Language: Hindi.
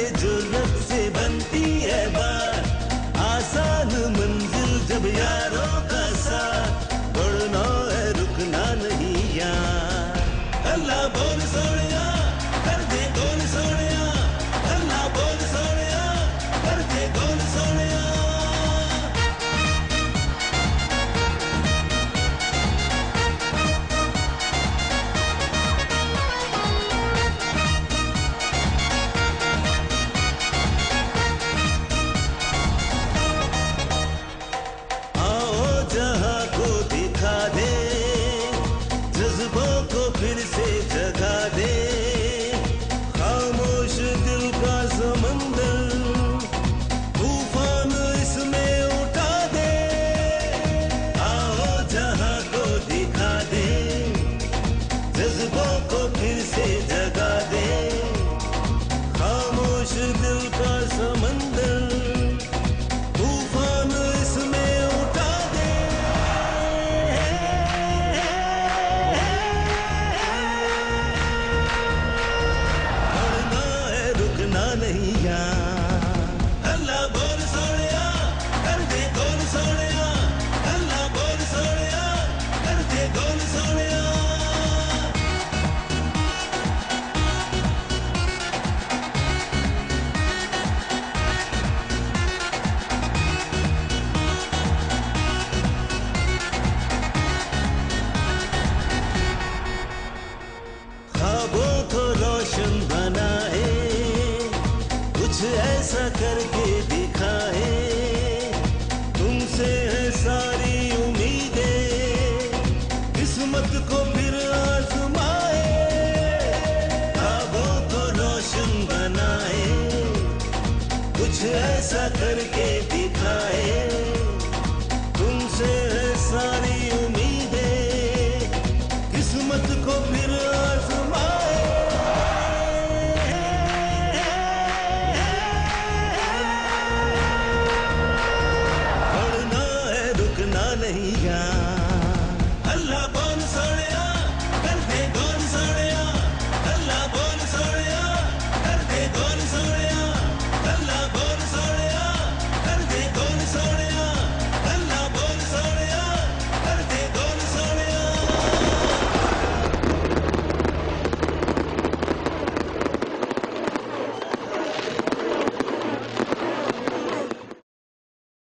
जुर्रत से बनती है बात, आसान मंजिल जब यारों का साथ, बढ़ना है रुकना नहीं यार। अल्लाह बोल सोनिया कर दे गोल सोनिया, अल्लाह बोल सोनिया कर दे गोल सोनिया। फिर से जगा दे खामोश दिल का समंदर, तूफान इसमें उठा दे। आओ जहां को दिखा दे, जज्बों को फिर से जगा दे, खामोश दिल का समंदर, तूफान इसमें उठा दे। नहीं यार, अल्लाह बोल सोनिया कर दे गोल सोनिया, अल्लाह बोल सोनिया कर दे गोल सोनिया। ख्वाबों को रोशन बनाए, कुछ ऐसा करके दिखाए, तुमसे है सारी उम्मीदें, किस्मत को फिर आजमाए। ख्वाबों को रोशन बनाए, कुछ ऐसा करके